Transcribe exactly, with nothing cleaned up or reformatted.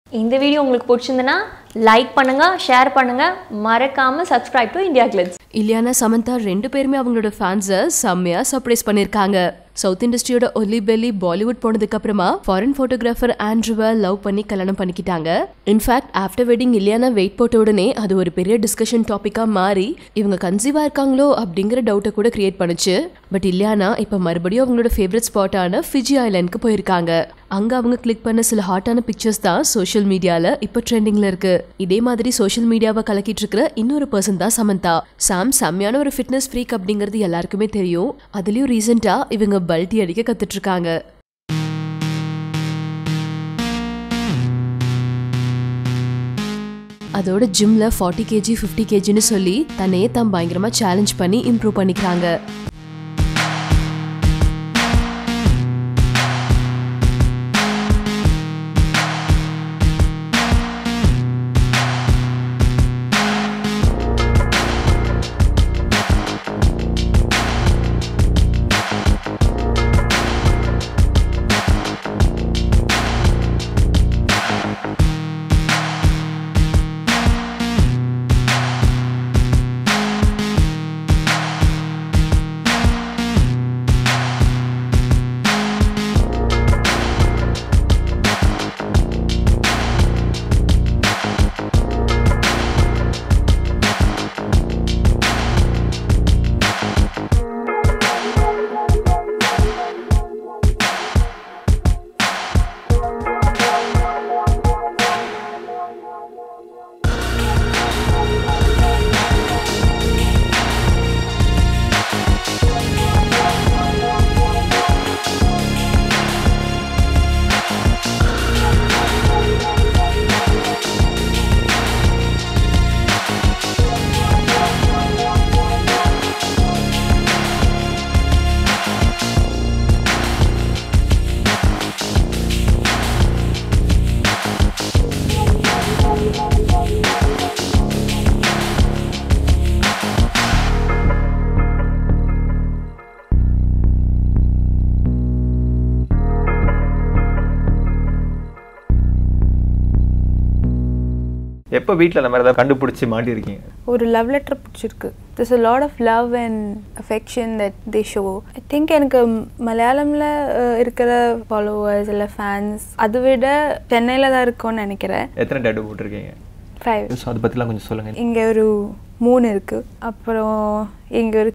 இந்த வீடியோ உங்களுக்கு பிடிச்சிருந்தனா லைக் பண்ணுங்க, ஷேர் பண்ணுங்க, மறக்காம subscribe to IndiaGlitz. Ileana Samantha ரெண்டு பேருமே அவங்களோட ஃபேன்ஸை செம்மையா சர்ப்ரைஸ் பண்ணிருக்காங்க. சவுத் இண்டஸ்ட்ரியோட ஒல்லி பெல்லி பாலிவுட் போனதுக்கு அப்புறமா ஃபாரின் போட்டோகிராஃபர் ஆண்ட்ரூவை லவ் பண்ணி கல்யாணம் பண்ணிக்கிட்டாங்க. In fact after wedding Ileana weight போட்ட உடனே அது ஒரு பெரிய டிஸ்கஷன் டாபிக்கா மாறி இவங்க கன்சீவா இருக்காங்களோ அப்படிங்கிற டவுட்டை கூட கிரியேட் பண்ணுச்சு. பட் இலியானா இப்ப மறுபடியும் அவங்களோட ஃபேவரட் ஸ்பாட்டான ஃபிஜி ஐலாண்டுக்கு போயிருக்காங்க. அங்க அவங்க கிளிக் பண்ண சில ஹாட்டான பிக்சர்ஸ் தான் சோஷியல் மீடியால இப்ப ட்ரெண்டிங்ல இருக்கு. இதே மாதிரி சோஷியல் மீடியாவை கலக்கிட்டு இருக்கிற இன்னொரு பர்சன் தான் சமந்தா. சாம் செம்மையான ஒரு ஃபிட்னஸ் ஃப்ரீக் அப்படிங்கிறது எல்லாருக்குமே தெரியும். அதுலயும் ரீசெண்டா இவங்க பல்டி அடிக்க கத்துட்டு இருக்காங்க. அதோட ஜிம்ல ஃபார்ட்டி கேஜி ஃபிஃப்டி கேஜின்னு சொல்லி தன்னையே தான் பயங்கரமா சேலஞ்ச் பண்ணி இம்ப்ரூவ் பண்ணிக்கிறாங்க. எப்போ வீட்டில் அந்த மாதிரி ஏதாவது கண்டுபிடிச்சி மாட்டிருக்கீங்க? ஒரு லவ் லெட்டர் பிடிச்சிருக்கு. there's a lot of love and affection that they show. I think எனக்கு மலையாளம்ல இருக்கிற ஃபாலோவர்ஸ் இல்லை ஃபேன்ஸ் அதை விட சென்னையில் தான் இருக்கும்னு நினைக்கிறேன். எத்தனை டேட்டு போட்டிருக்கீங்க? ஃபைவ். ஸோ அதை பற்றிலாம் கொஞ்சம் சொல்லுங்கள். இங்கே ஒரு மூணு இருக்குது, அப்புறம் இங்கே ஒரு